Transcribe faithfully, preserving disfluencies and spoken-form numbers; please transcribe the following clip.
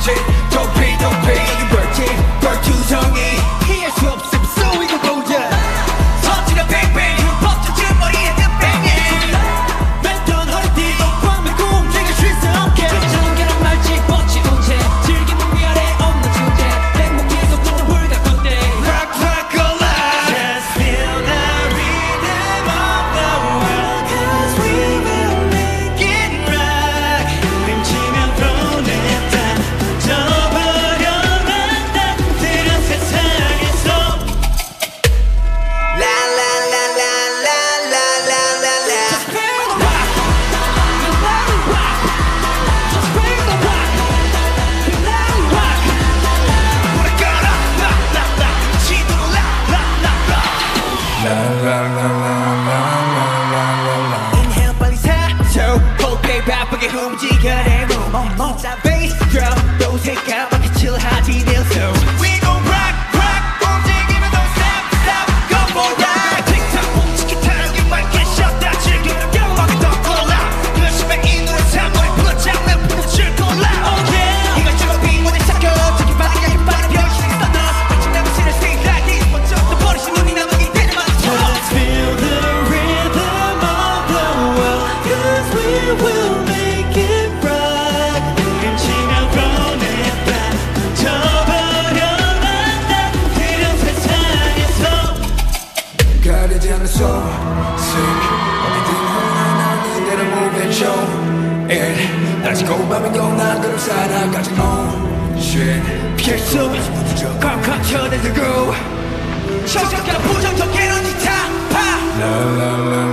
번째 도피 도피 벌칙 벌투성이 피할 수 없음 쏘이고 보자 터지는 뱅뱅 흠뻑젖은 머리에 듯뱅이 뱉던 허리띠 꽉 메고 움직일 수 없게 정결한 말직 뻗치 운채 즐긴 목 위아래 없는 주제 맹목 계속 도는 불가건대 Rock rock alive Just feel the rhythm of the world Cause we will make it rock 림치면 thrown it down 져버려만 남들은 세상에서 La la la la la la la la la Just feel the rock You let it rock Just feel the rock You let it rock 우리 걸어 la la la 지도로 la la la la La la la la la la la la Inhale 빨리 사줘 호흡에 바쁘게 움직여내 몸 진짜 bass drum 또 새까맣게 칠하지 내 손 We gon' rock rock 움직이면 don't stop stop go for ride 틱탁 뭉치게 타기 맑게 쉬었다 즐기는 영광이 더 골라 열심히 이 노래 참고해 불러잡는 부르줄 골라 Oh yeah 이것저것 비문에 섞여 저기 반응 약해 빠른 병신이 있어 너 아침 남은 신을 stay like this 먼저 또 버리신 눈이 남은 이때는 많죠 Let's feel the rhythm of the world Cause we will make it rock 림치면 thrown it back 져버려만 남들은 세상에서 가리지 않는 소식 어디든 원하는 대로 move and show it 다시고 밤에 영나그로 살아가지 oh shit 피할 수 없는 부두적 꽉꽉 쳐내들고 적적한 부정적 에너지 타파 La la la